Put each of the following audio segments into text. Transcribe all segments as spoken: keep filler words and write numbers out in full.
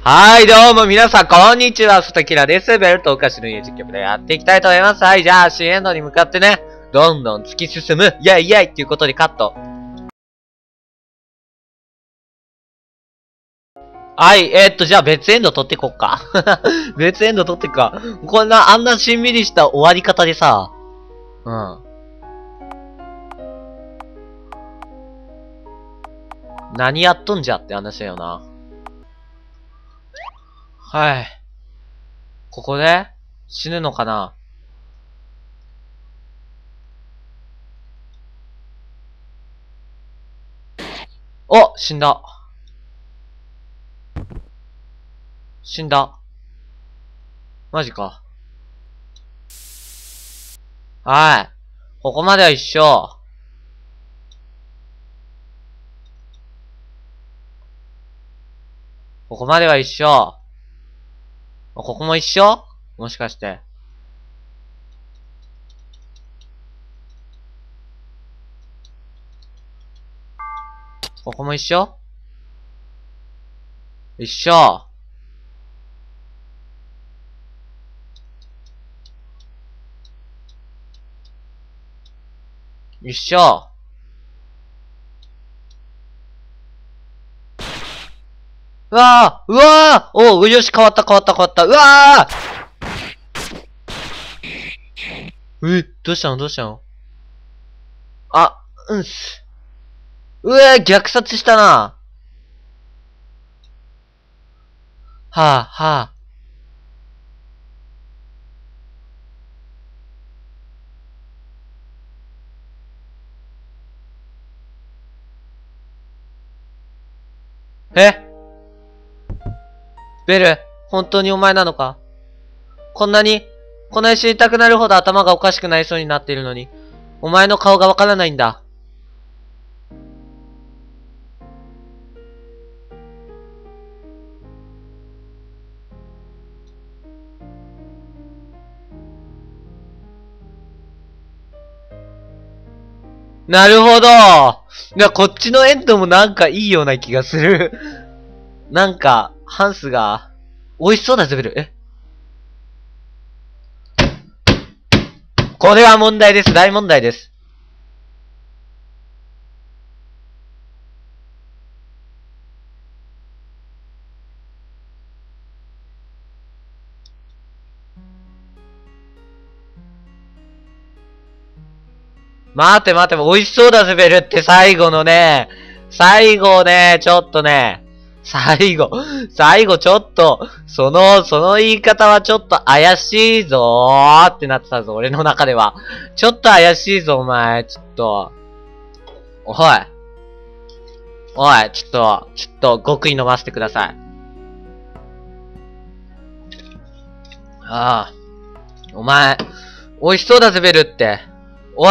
はい、どうも皆さん、こんにちは、ふたきらです。ベルトお菓子の家実況でやっていきたいと思います。はい、じゃあ、新エンドに向かってね、どんどん突き進む、イェイイェイっていうことでカット。はい、えー、っと、じゃあ別エンド取っていこっか。別エンド取っていくか。こんな、あんなしんみりした終わり方でさ、うん。何やっとんじゃって話だよな。はい。ここで死ぬのかな。お、死んだ。死んだ。マジか。はい。ここまでは一緒。ここまでは一緒。ここも一緒？もしかして。ここも一緒？一緒。一緒。うわぁうわぁおう、よし、変わった変わった変わった。うわぁえ、どうしたのどうしたのあ、うんす。うわぁ虐殺したな。はぁ、はぁ。えベル、本当にお前なのか？こんなに、こんなに死にたくなるほど頭がおかしくなりそうになっているのに、お前の顔がわからないんだ。なるほど。いや、こっちのエンドもなんかいいような気がする。なんか、ハンスが、美味しそうなズベル。えこれは問題です。大問題です。待って待って、美味しそうだズベルって最後のね、最後ね、ちょっとね、最後、最後ちょっと、その、その言い方はちょっと怪しいぞーってなってたぞ、俺の中では。ちょっと怪しいぞ、お前、ちょっと。おい。おい、ちょっと、ちょっと、極意飲ませてください。ああ。お前、美味しそうだぜ、ベルって。おい。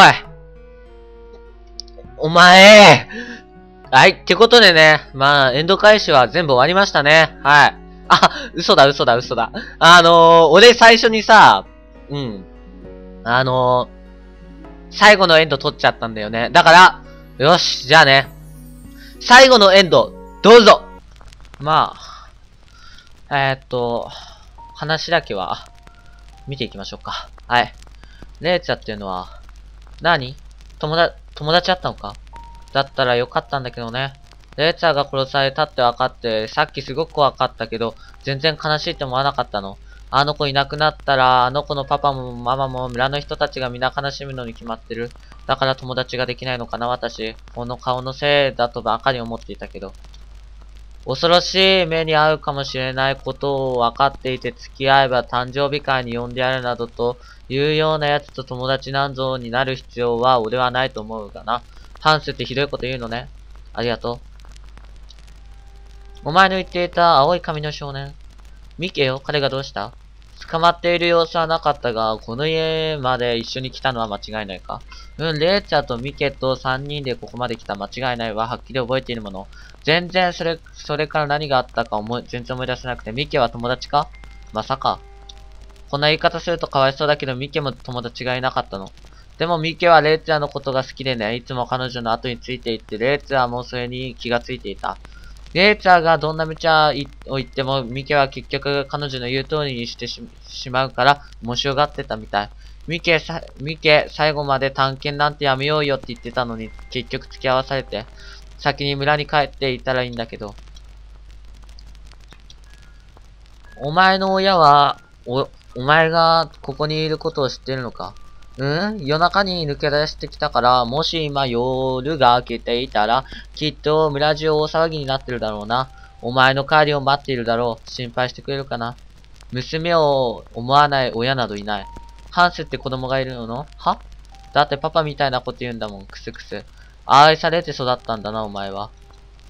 お前はい、ってことでね、まあ、エンド開始は全部終わりましたね。はい。あ、嘘だ、嘘だ、嘘だ。あのー、俺最初にさ、うん。あのー、最後のエンド取っちゃったんだよね。だから、よし、じゃあね。最後のエンド、どうぞ。まあ、えー、っと、話だけは、見ていきましょうか。はい。レイチャっていうのは、何？友達、友達あったのか？だったらよかったんだけどね。レイチャーが殺されたって分かって、さっきすごく怖かったけど、全然悲しいって思わなかったの。あの子いなくなったら、あの子のパパもママも村の人たちが皆悲しむのに決まってる。だから友達ができないのかな、私。この顔のせいだとばかり思っていたけど。恐ろしい目に遭うかもしれないことを分かっていて付き合えば誕生日会に呼んでやるなどというような奴と友達なんぞになる必要は俺はないと思うがな。ハンスってひどいこと言うのね。ありがとう。お前の言っていた青い髪の少年。ミケよ、彼がどうした？捕まっている様子はなかったが、この家まで一緒に来たのは間違いないか？うん、レイチャーとミケと三人でここまで来た間違いないわ。はっきり覚えているもの。全然それ、それから何があったか思い、全然思い出せなくて、ミケは友達か？まさか。こんな言い方するとかわいそうだけど、ミケも友達がいなかったの。でもミケはレイツァーのことが好きでね、いつも彼女の後についていって、レイツァーもそれに気がついていた。 レイチャーがどんな無茶を言っても、ミケは結局彼女の言う通りにして し, しまうから、面白がってたみたい。ミケ、さ、ミケ、最後まで探検なんてやめようよって言ってたのに、結局付き合わされて、先に村に帰っていたらいいんだけど。お前の親は、お、お前がここにいることを知ってるのか？うん夜中に抜け出してきたから、もし今夜が明けていたら、きっと村中大騒ぎになってるだろうな。お前の帰りを待っているだろう。心配してくれるかな。娘を思わない親などいない。ハンスって子供がいるの？は？だってパパみたいなこと言うんだもん、クスクス。愛されて育ったんだな、お前は。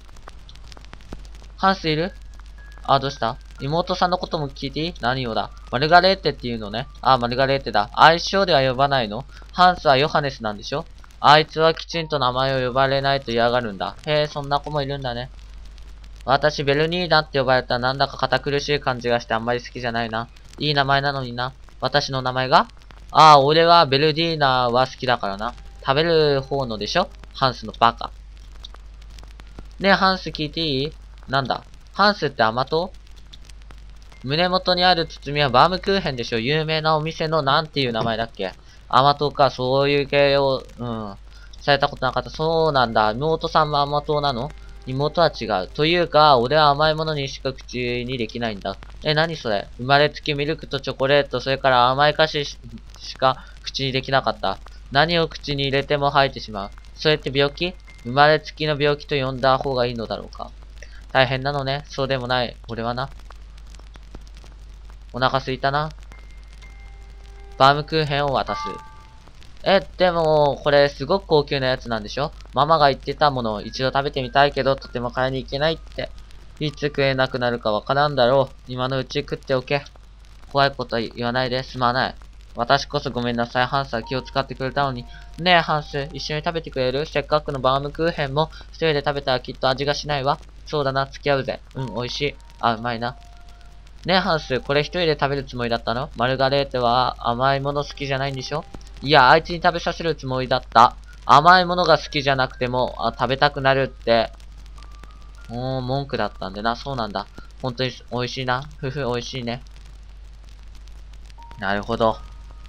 ハンスいる？あ、どうした？妹さんのことも聞いていい？何をだ？マルガレーテっていうのね。あ、マルガレーテだ。愛称では呼ばないの？ハンスはヨハネスなんでしょ？あいつはきちんと名前を呼ばれないと嫌がるんだ。へえ、そんな子もいるんだね。私、ベルニーナって呼ばれたらなんだか堅苦しい感じがしてあんまり好きじゃないな。いい名前なのにな。私の名前が？ああ、俺はベルディーナは好きだからな。食べる方のでしょ？ハンスのバカ。ねえ、ハンス聞いていい？なんだ？ハンスって甘党？胸元にある包みはバームクーヘンでしょ？有名なお店のなんていう名前だっけ？甘党か、そういう系を、うん、されたことなかった。そうなんだ。妹さんも甘党なの？妹は違う。というか、俺は甘いものにしか口にできないんだ。え、何それ？生まれつきミルクとチョコレート、それから甘い菓子しか口にできなかった。何を口に入れても吐いてしまう。それって病気？生まれつきの病気と呼んだ方がいいのだろうか。大変なのね。そうでもない。俺はな。お腹すいたな。バームクーヘンを渡す。え、でも、これすごく高級なやつなんでしょ？ママが言ってたものを一度食べてみたいけど、とても買いに行けないって。いつ食えなくなるかわからんだろう。今のうち食っておけ。怖いこと言わないですまない。私こそごめんなさい。ハンスは気を使ってくれたのに。ねえ、ハンス、一緒に食べてくれる？せっかくのバームクーヘンも、一人で食べたらきっと味がしないわ。そうだな、付き合うぜ。うん、美味しい。あ、うまいな。ねえ、ハンス、これ一人で食べるつもりだったの？マルガレーテは甘いもの好きじゃないんでしょ？いや、あいつに食べさせるつもりだった。甘いものが好きじゃなくても、あ、食べたくなるって、もう文句だったんでな。そうなんだ。本当に美味しいな。ふふ、美味しいね。なるほど。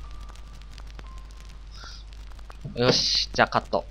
よし、じゃあカット。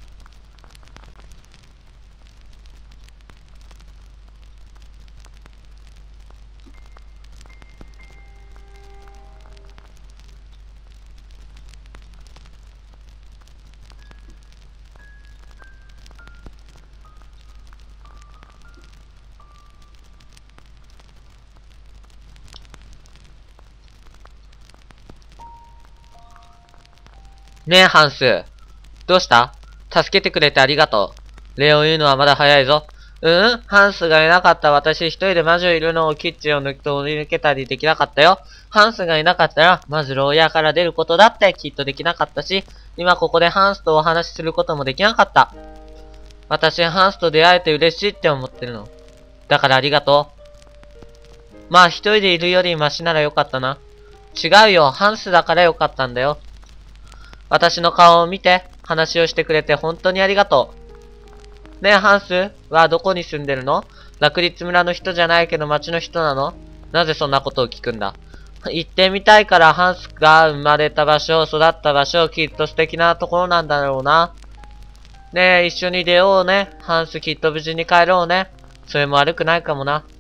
ねえ、ハンス。どうした？助けてくれてありがとう。礼を言うのはまだ早いぞ。うんハンスがいなかった私一人で魔女いるのをキッチンを抜き通り抜けたりできなかったよ。ハンスがいなかったら、まず牢屋から出ることだってきっとできなかったし、今ここでハンスとお話しすることもできなかった。私ハンスと出会えて嬉しいって思ってるの。だからありがとう。まあ一人でいるよりマシならよかったな。違うよ、ハンスだからよかったんだよ。私の顔を見て、話をしてくれて本当にありがとう。ねえ、ハンスはどこに住んでるの？楽立村の人じゃないけど町の人なの？なぜそんなことを聞くんだ？行ってみたいからハンスが生まれた場所、育った場所、きっと素敵なところなんだろうな。ねえ、一緒に出ようね。ハンスきっと無事に帰ろうね。それも悪くないかもな。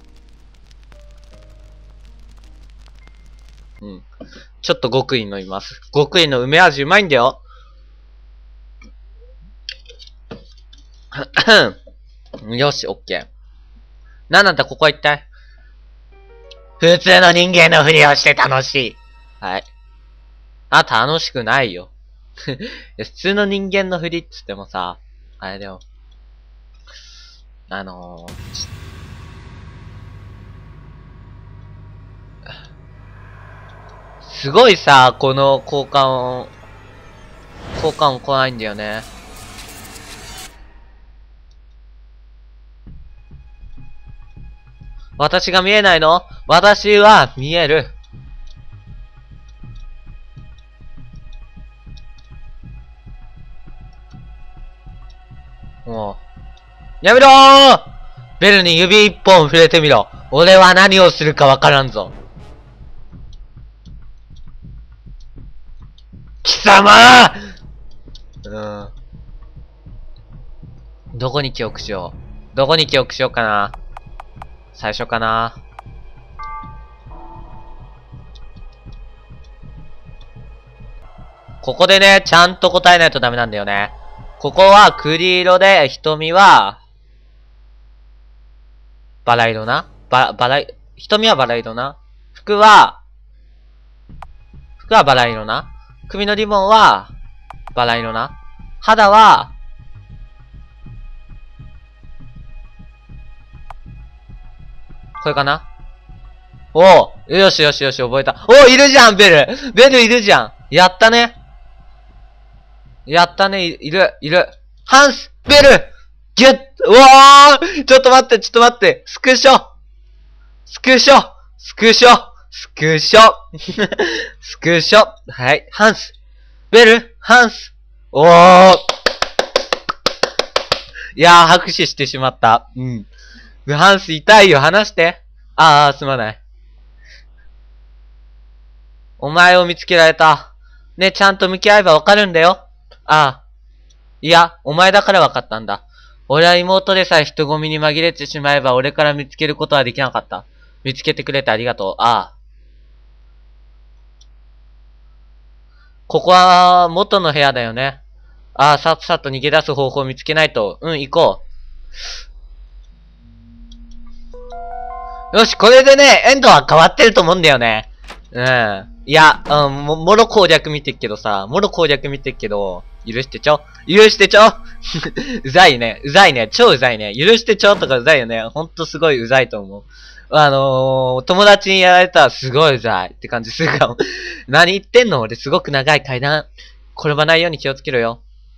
うん。ちょっと極意飲みます。極意の梅味うまいんだよ。よし、オッケー。なんなんだ、ここは一体。普通の人間のふりをして楽しい。はい。あ、楽しくないよ。普通の人間のふりっつってもさ、あれだよ。あのー、すごいさ、この交換音、交換音来ないんだよね。私が見えないの？私は見える。もう。やめろー！ ベルに指一本触れてみろ。俺は何をするかわからんぞ。貴様うん。どこに記憶しよう。どこに記憶しようかな。最初かな。ここでね、ちゃんと答えないとダメなんだよね。ここは栗色で、瞳は、バラ色な。バ、バラ、瞳はバラ色な。服は、服はバラ色な。首のリボンは、バラ色な。肌は、これかな。おう、よしよしよし、覚えた。おう、いるじゃん、ベル。ベルいるじゃん。やったね。やったね、いる、いる。ハンス、ベルギュッうわーちょっと待って、ちょっと待って。スクショスクショスクショスクショスクショはい、ハンスベルハンスおーいやー、拍手してしまった。うん。ハンス痛いよ、話して。あー、すまない。お前を見つけられた。ね、ちゃんと向き合えばわかるんだよ。ああ。いや、お前だからわかったんだ。俺は妹でさえ人混みに紛れてしまえば俺から見つけることはできなかった。見つけてくれてありがとう。ああ。ここは元の部屋だよね。ああ、さっさと逃げ出す方法を見つけないと。うん、行こう。よし、これでね、エンドは変わってると思うんだよね。うん。いや、うん、も、もろ攻略見てっけどさ、もろ攻略見てっけど、許してちょ許してちょうざいね。うざいね。超うざいね。許してちょとかうざいよね。ほんとすごいうざいと思う。あのー、友達にやられたらすごいうざいって感じするかも。何言ってんの俺すごく長い階段。転ばないように気をつけろよ。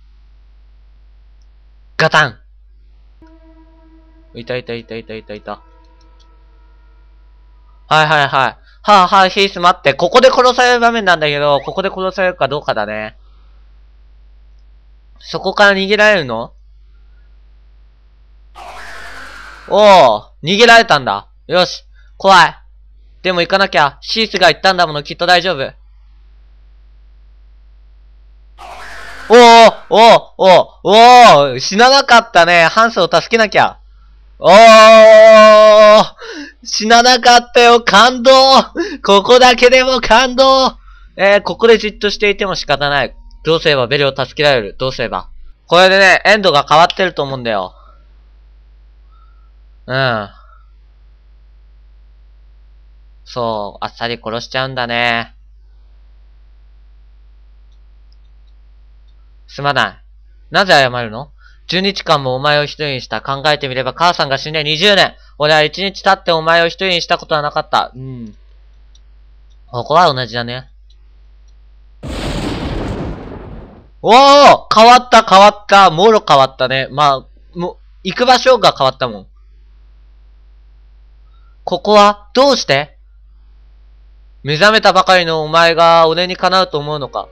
ガタンいたいたいたいたいたいた。はいはいはい。はあはあ、ヒース待って。ここで殺される場面なんだけど、ここで殺されるかどうかだね。そこから逃げられるの？おー、逃げられたんだ。よし、怖い。でも行かなきゃ。シースが言ったんだもの、きっと大丈夫。おー、おー、おー、おー、死ななかったね。ハンスを助けなきゃ。おー、死ななかったよ、感動。ここだけでも感動。えー、ここでじっとしていても仕方ない。どうすればベルを助けられる？どうすれば？これでね、エンドが変わってると思うんだよ。うん。そう、あっさり殺しちゃうんだね。すまない。なぜ謝るの？ じゅう 日間もお前を一人にした。考えてみれば母さんが死んでにじゅうねん。俺はいちにち経ってお前を一人にしたことはなかった。うん。ここは同じだね。おー変わった変わった。もろ変わったね。まあ、も、行く場所が変わったもん。ここは、どうして？目覚めたばかりのお前が俺にかなうと思うのか？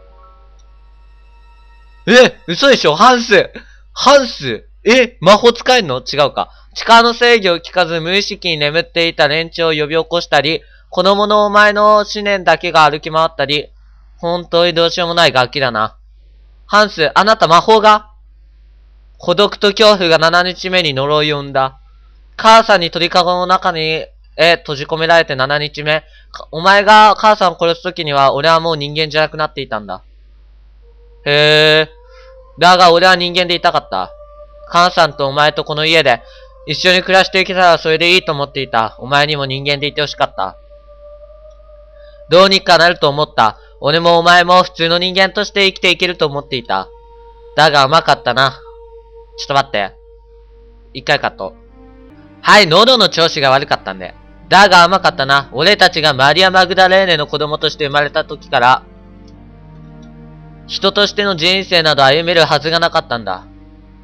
え嘘でしょハンスハンスえ魔法使えんの？違うか。力の制御を聞かず無意識に眠っていた連中を呼び起こしたり、子供のお前の思念だけが歩き回ったり、本当にどうしようもない楽器だな。ハンス、あなた魔法が？孤独と恐怖がななにちめに呪いを生んだ。母さんに鳥かごの中に、え、閉じ込められてななにちめ。お前が母さんを殺すときには、俺はもう人間じゃなくなっていたんだ。へえ。だが俺は人間でいたかった。母さんとお前とこの家で、一緒に暮らしていけたらそれでいいと思っていた。お前にも人間でいてほしかった。どうにかなると思った。俺もお前も普通の人間として生きていけると思っていた。だが甘かったな。ちょっと待って。一回カット。はい、喉の調子が悪かったんで。だが甘かったな。俺たちがマリア・マグダレーネの子供として生まれた時から、人としての人生など歩めるはずがなかったんだ。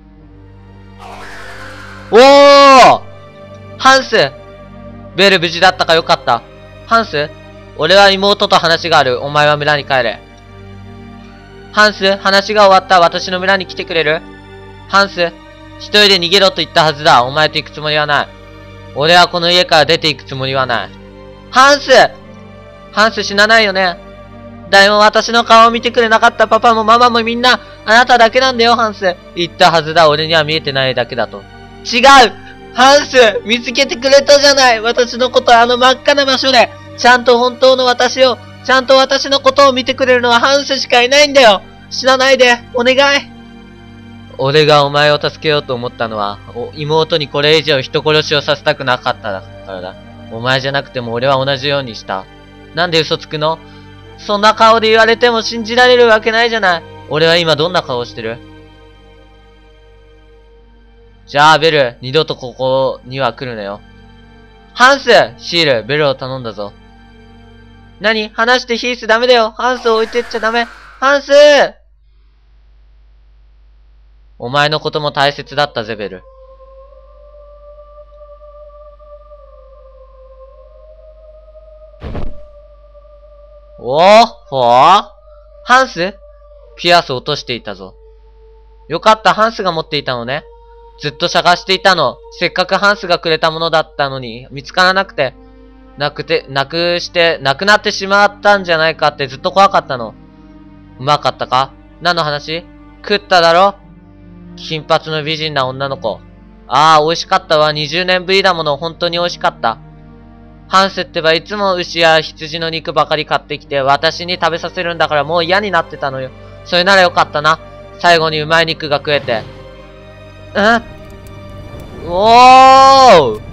おーハンスベル無事だったかよかった。ハンス俺は妹と話がある。お前は村に帰れ。ハンス話が終わった。私の村に来てくれる？ハンス一人で逃げろと言ったはずだ。お前と行くつもりはない。 俺はこの家から出ていくつもりはない。ハンスハンス死なないよね。誰も私の顔を見てくれなかったパパもママもみんな、あなただけなんだよ、ハンス。言ったはずだ、俺には見えてないだけだと。違うハンス見つけてくれたじゃない私のことあの真っ赤な場所で。ちゃんと本当の私を、ちゃんと私のことを見てくれるのはハンスしかいないんだよ。死なないで、お願い。俺がお前を助けようと思ったのは、妹にこれ以上人殺しをさせたくなかったからだ。お前じゃなくても俺は同じようにした。なんで嘘つくの？そんな顔で言われても信じられるわけないじゃない。俺は今どんな顔してる？じゃあベル、二度とここには来るなよ。ハンス！シール、ベルを頼んだぞ。何？話してヒースダメだよ。ハンスを置いてっちゃダメ。ハンス！お前のことも大切だったぜ、ベル。おーほーハンス？ピアス落としていたぞ。よかった、ハンスが持っていたのね。ずっと探していたの。せっかくハンスがくれたものだったのに、見つからなくて。なくて、なくして、なくなってしまったんじゃないかってずっと怖かったの。うまかったか？何の話？食っただろ？金髪の美人な女の子。ああ、美味しかったわ。にじゅうねんぶりだもの。本当に美味しかった。ハンスってばいつも牛や羊の肉ばかり買ってきて、私に食べさせるんだからもう嫌になってたのよ。それならよかったな。最後にうまい肉が食えて。ん？おー！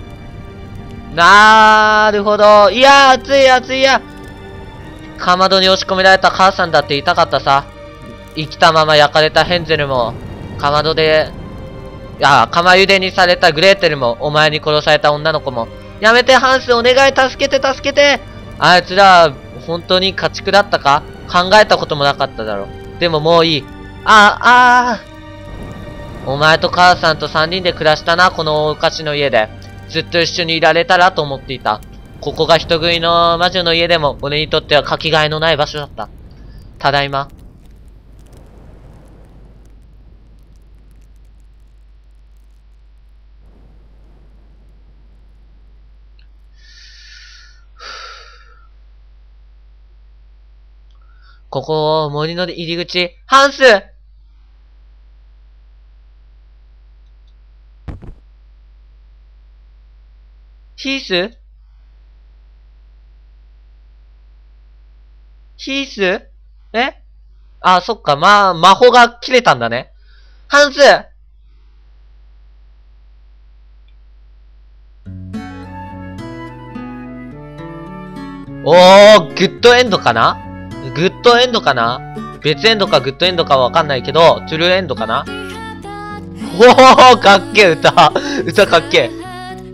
なーるほど。いやー、熱い熱いや。かまどに押し込められた母さんだって痛かったさ。生きたまま焼かれたヘンゼルも、かまどで、いや、釜茹でにされたグレーテルも、お前に殺された女の子も。やめて、ハンス、お願い、助けて、助けて。あいつら、本当に家畜だったか？考えたこともなかっただろ。でももういい。あ、あー。お前と母さんと三人で暮らしたな、このお菓子の家で。ずっと一緒にいられたらと思っていた。ここが人食いの魔女の家でも、俺にとってはかけがえのない場所だった。ただいま。ここ、森の入り口。ハンス！ヒース？ヒース？え？あ、そっか、まあ、魔法が切れたんだね。ハンス！おー、グッドエンドかな？グッドエンドかな？別エンドかグッドエンドかわかんないけど、トゥルーエンドかな？おー、かっけえ歌。歌かっけえ。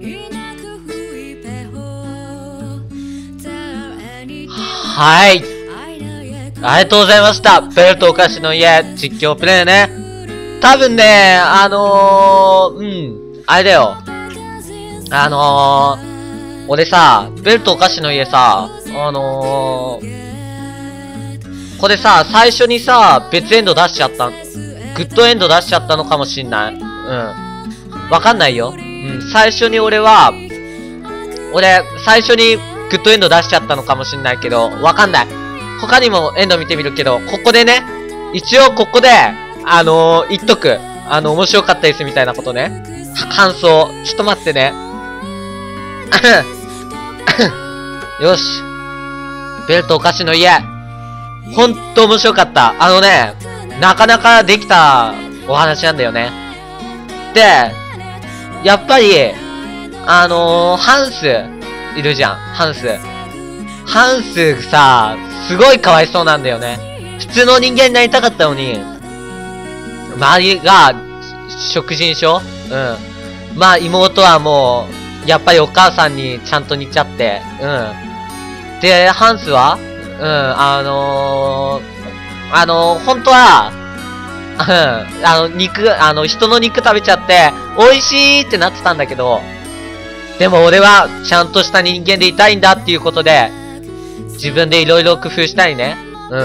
はい。ありがとうございました。ベルとお菓子の家、実況プレイね。多分ね、あのー、うん、あれだよ。あのー、俺さ、ベルとお菓子の家さ、あのー、これさ、最初にさ、別エンド出しちゃった。グッドエンド出しちゃったのかもしんない。うん。わかんないよ。うん、最初に俺は、俺、最初にグッドエンド出しちゃったのかもしんないけど、わかんない。他にもエンド見てみるけど、ここでね、一応ここで、あのー、言っとく。あの、面白かったですみたいなことね。感想。ちょっと待ってね。よし。ベルとお菓子の家。ほんと面白かった。あのね、なかなかできたお話なんだよね。で、やっぱり、あのー、ハンス、いるじゃん。ハンス。ハンスさ、すごいかわいそうなんだよね。普通の人間になりたかったのに、周りが、食人症？うん。まあ、妹はもう、やっぱりお母さんにちゃんと似ちゃって、うん。で、ハンスはうん、あのー、あのー、本当は、うん、あの、肉、あの、人の肉食べちゃって、美味しいってなってたんだけど、でも俺は、ちゃんとした人間でいたいんだっていうことで、自分でいろいろ工夫したりね。うん。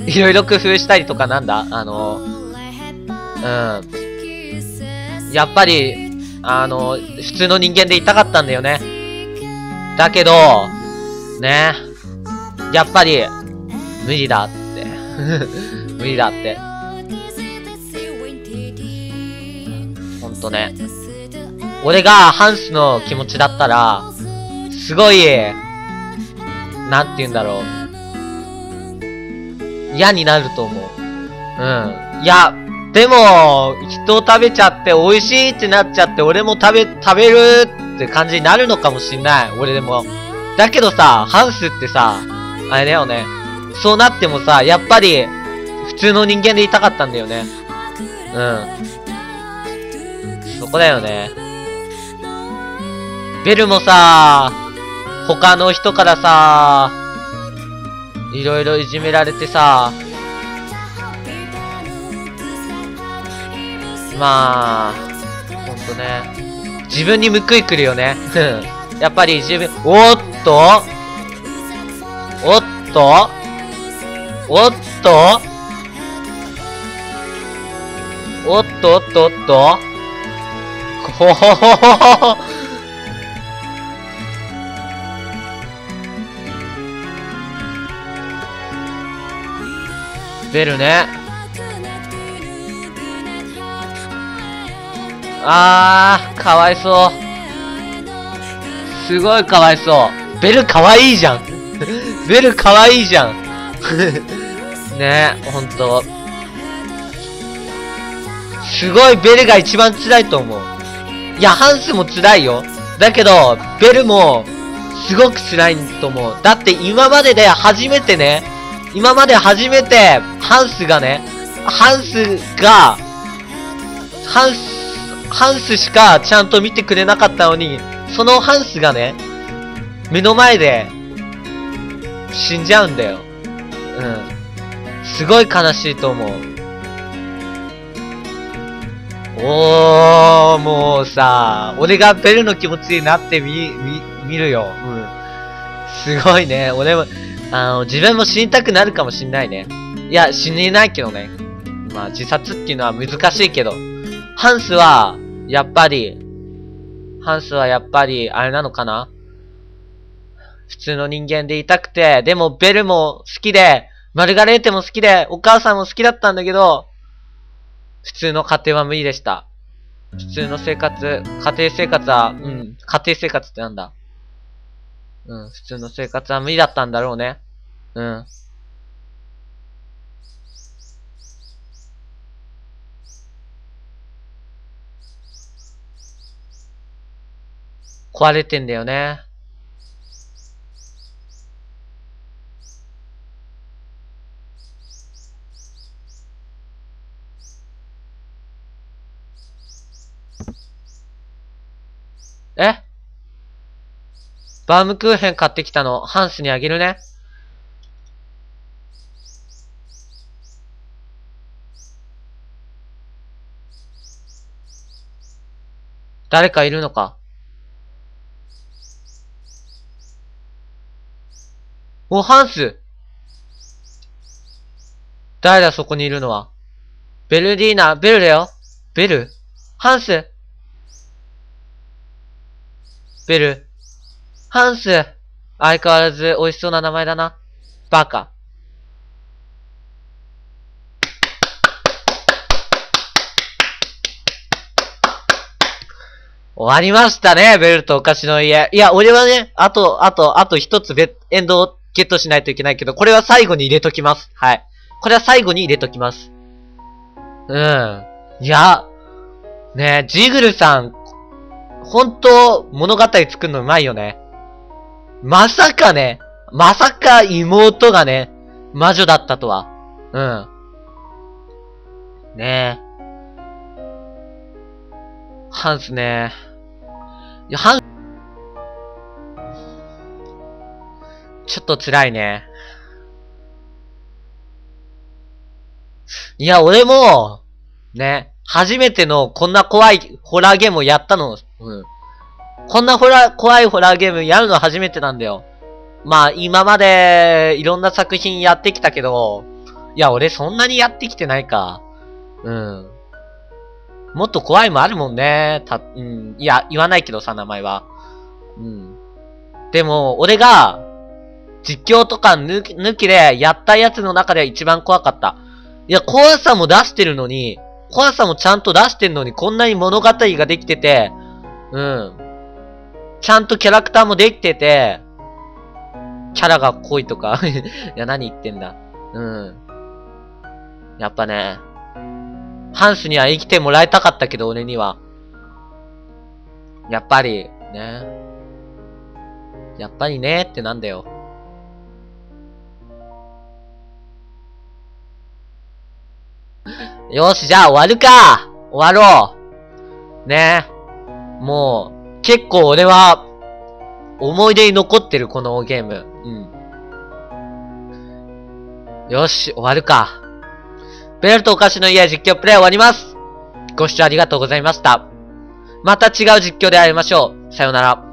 いろいろ工夫したりとかなんだあの、うん。やっぱり、 あの、普通の人間でいたかったんだよね。だけど、ね。やっぱり、無理だって。無理だって。ほんとね。俺がハンスの気持ちだったら、すごい、なんて言うんだろう。嫌になると思う。うん。いや、でも、人を食べちゃって美味しいってなっちゃって、俺も食べ、食べるって感じになるのかもしんない。俺でも。だけどさ、ハンスってさ、あれだよね。そうなってもさ、やっぱり、普通の人間でいたかったんだよね。うん。そこだよね。ベルもさ、他の人からさ、いろいろいじめられてさ、まあ、ほんとね。自分に報いくるよね。やっぱり自分、おっとおっとおっとおっとおっとおっとほほほほほベルね。あー、かわいそう。すごいかわいそう。ベルかわいいじゃん。ベルかわいいじゃん。ねえ、ほんと。すごいベルが一番辛いと思う。いや、ハンスも辛いよ。だけど、ベルも、すごく辛いと思う。だって今までで初めてね、今まで初めて、ハンスがね、ハンスが、ハンス、ハンスしかちゃんと見てくれなかったのに、そのハンスがね、目の前で、死んじゃうんだよ。うん。すごい悲しいと思う。おー、もうさ、俺がベルの気持ちになってみ、み、見るよ。うん。すごいね。俺も、あの、自分も死にたくなるかもしんないね。いや、死ねないけどね。まあ、自殺っていうのは難しいけど。ハンスは、やっぱり、ハンスはやっぱり、あれなのかな？普通の人間でいたくて、でもベルも好きで、マルガレーテも好きで、お母さんも好きだったんだけど、普通の家庭は無理でした。普通の生活、家庭生活は、うん、家庭生活ってなんだ？うん、普通の生活は無理だったんだろうね。うん。壊れてんだよね。え？バームクーヘン買ってきたの、ハンスにあげるね。誰かいるのか？お、ハンス！誰だそこにいるのは。ベルディーナ、ベルだよ。ベル？ハンス？ベル。ハンス！相変わらず美味しそうな名前だな。バカ。終わりましたね、ベルとお菓子の家。いや、俺はね、あと、あと、あと一つベエンドをゲットしないといけないけど、これは最後に入れときます。はい。これは最後に入れときます。うん。いや、ねえ、ジグルさん、ほんと、物語作るのうまいよね。まさかね、まさか妹がね、魔女だったとは。うん。ねえ。ハンスね。いや、ハン、ちょっと辛いね。いや、俺も、ね、初めてのこんな怖いホラーゲームをやったの。うん。こんなホラー、怖いホラーゲームやるの初めてなんだよ。まあ、今まで、いろんな作品やってきたけど、いや、俺そんなにやってきてないか。うん。 もっと怖いもあるもんね。た、うん。いや、言わないけどさ、名前は。うん。でも、俺が、実況とか抜き、抜きでやったやつの中で一番怖かった。いや、怖さも出してるのに、怖さもちゃんと出してるのに、こんなに物語ができてて、うん。ちゃんとキャラクターもできてて、キャラが濃いとか。いや、何言ってんだ。うん。やっぱね、ハンスには生きてもらいたかったけど、俺には。やっぱり、ね。やっぱりねってなんだよ。よし、じゃあ終わるか。終わろう。ね。もう、結構俺は、思い出に残ってる、このゲーム。うん。よし、終わるか。ベルとお菓子の家実況プレイ終わります。ご視聴ありがとうございました。また違う実況で会いましょう。さようなら。